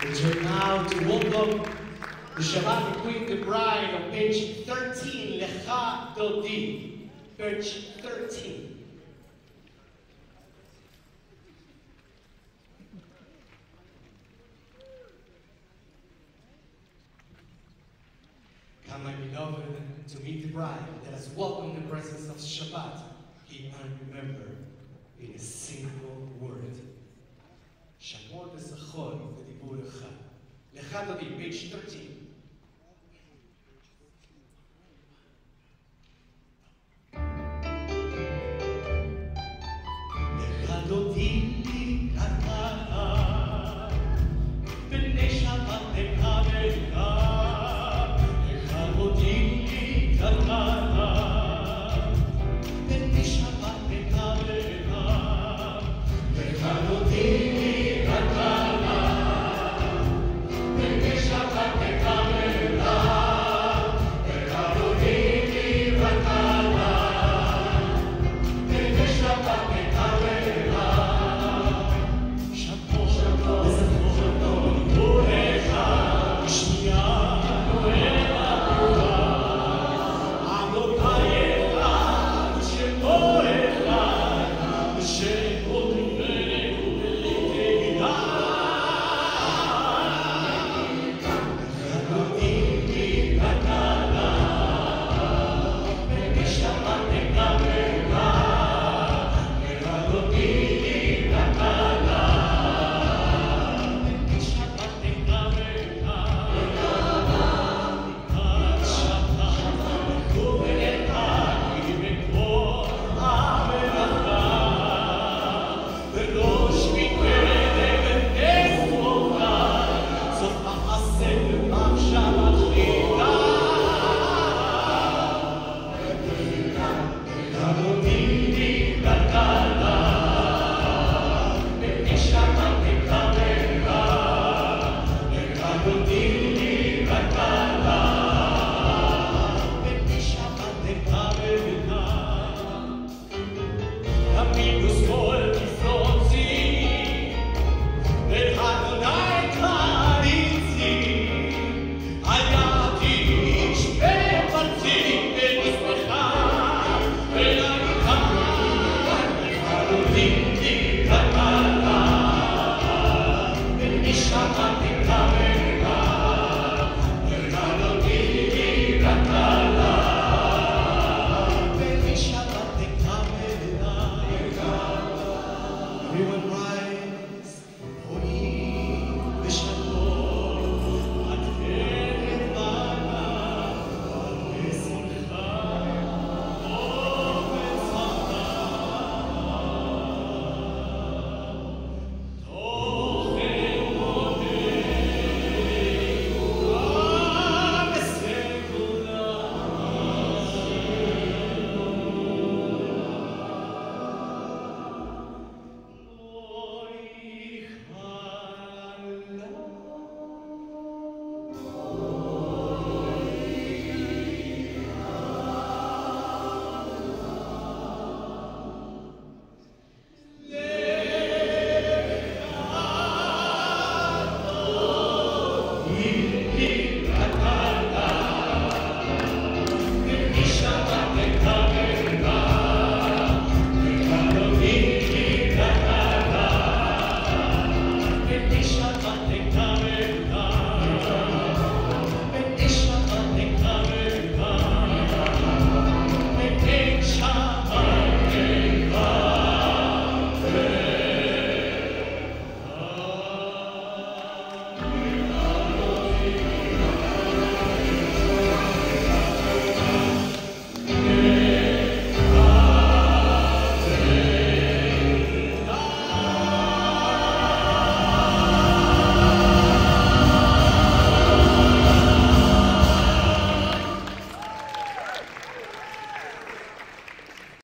We turn now to welcome the Shabbat, the Queen, the Bride, on page 13, Lecha Dodi, page 13. Come, my beloved, to meet the bride. Let us welcome the presence of Shabbat. Keep and remember in a single word. Shamor v'zachor v'dibur echad. Lecha Dodi, page 13. Lecha Dodi kata, b'nei Shabbat lecha. Shabbat.